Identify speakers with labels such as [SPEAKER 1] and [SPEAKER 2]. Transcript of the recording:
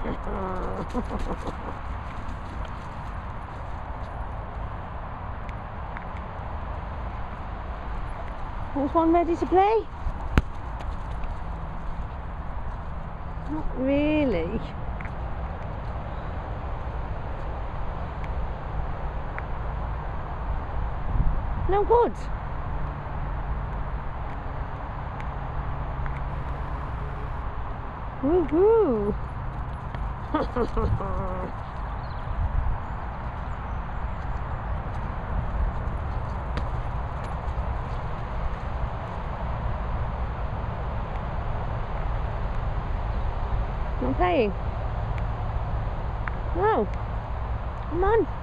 [SPEAKER 1] There's one ready to play? Not really. No good. Woohoo! Not playing. No. Come on.